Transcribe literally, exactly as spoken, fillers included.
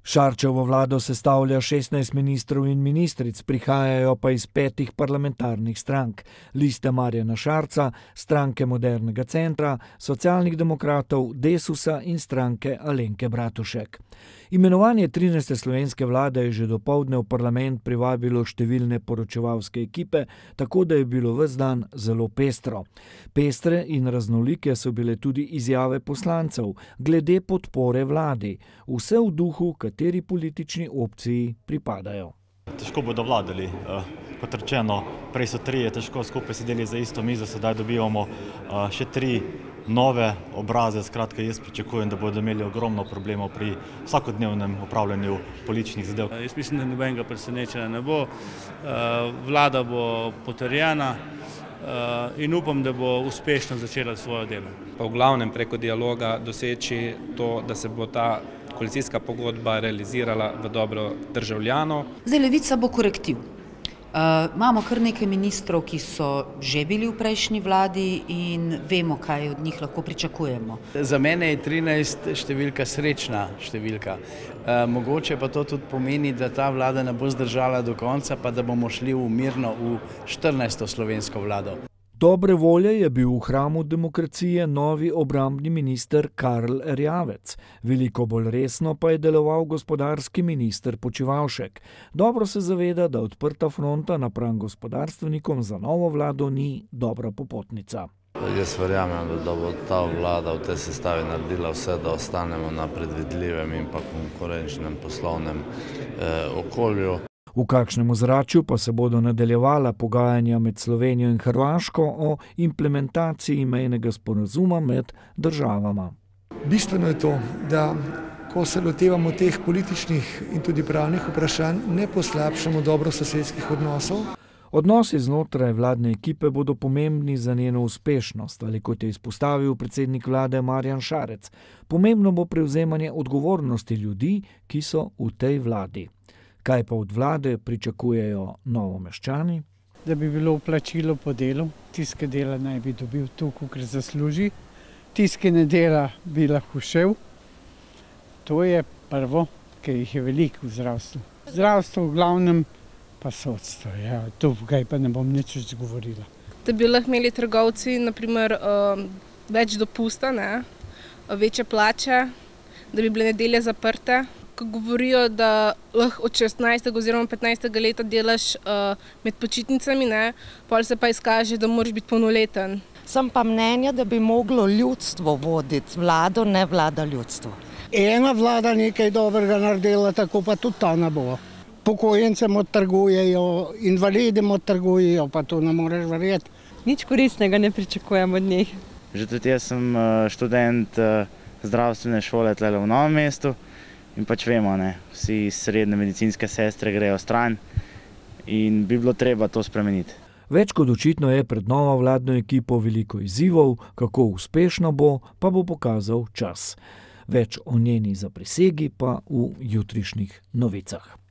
Šarčevo vlado sestavlja šestnajst ministrov in ministric, prihajajo pa iz petih parlamentarnih strank: Liste Marjana Šarca, Stranke modernega centra, Socialnih demokratov, Desusa in Stranke Alenke Bratušek. Imenovanje trinajste slovenske vlade je že dopoldne v parlament privabilo številne poročevalske ekipe, tako da je bilo ves dan zelo pestro. Pestre in raznolike so bile tudi izjave poslancev glede podpore vladi, vse v duhu, kateri politični opciji pripadajo. Težko bodo vladali. Kot rečeno, prej so trije težko skupaj sedeli za isto mizo, sedaj dobivamo še tri nove obraze. Skratka, jaz pričakujem, da bodo imeli ogromno problemov pri vsakodnevnem upravljanju političnih zadev. Jaz mislim, da nobenega presenečenja ne bo. Vlada bo potrjena in upam, da bo uspešno začela svoje delo. Pa v glavnem preko dialoga doseči to, da se bo ta koalicijska pogodba realizirala v dobro državljanov. Zdaj Levica bo korektiv. Uh, imamo kar nekaj ministrov, ki so že bili v prejšnji vladi in vemo, kaj od njih lahko pričakujemo. Za mene je trinajst številka srečna številka. Uh, mogoče pa to tudi pomeni, da ta vlada ne bo zdržala do konca, pa da bomo šli v mirno v štirinajsto slovensko vlado. Dobre volje je bil v hramu demokracije novi obrambni minister Karl Erjavec. Veliko bolj resno pa je deloval gospodarski minister Počivalšek. Dobro se zaveda, da odprta fronta napram gospodarstvenikom za novo vlado ni dobra popotnica. Jaz verjamem, da bo ta vlada v tej sestavi naredila vse, da ostanemo na predvidljivem in pa konkurenčnem poslovnem eh, okolju. V kakšnem ozračju pa se bodo nadaljevala pogajanja med Slovenijo in Hrvaško o implementaciji mejnega sporazuma med državama. Bistveno je to, da ko se lotevamo teh političnih in tudi pravnih vprašanj, ne poslabšamo dobrososedskih odnosov. Odnosi znotraj vladne ekipe bodo pomembni za njeno uspešnost, ali kot je izpostavil predsednik vlade Marjan Šarec, pomembno bo prevzemanje odgovornosti ljudi, ki so v tej vladi. Kaj pa od vlade pričakujejo Novomeščani? Da bi bilo plačilo po delu, tisti, ki dela, naj bi dobil to, kar zasluži, tisti, ki ne dela, bi lahko šel. To je prvo, ker jih je veliko v zdravstvu. Zdravstvo v glavnem pa sodstvo, ja, tukaj pa ne bom nič več govorila. Da bi lahko imeli trgovci naprimer več dopusta, ne, večje plače, da bi bile nedelje zaprte. Ko govorijo, da lahko od šestnajstega oziroma petnajstega leta delaš uh, med počitnicami, ne, pol se pa izkaže, da moraš biti polnoleten. Sem pa mnenja, da bi moglo ljudstvo voditi vlado, ne vlada ljudstvo. Ena vlada nekaj dobrega naredila, tako pa tudi ta ne bo. Pokojencem odtrgujejo, invalidem odtrgujejo, pa to ne moreš verjeti. Nič koristnega ne pričakujem od njih. Že tudi jaz sem študent zdravstvene šole tule v Novem mestu. In pač vemo, ne, vsi srednje medicinske sestre grejo stran in bi bilo treba to spremeniti. Več kot očitno je pred novo vladno ekipo veliko izzivov, kako uspešno bo, pa bo pokazal čas. Več o njeni zaprisegi pa v jutrišnjih novicah.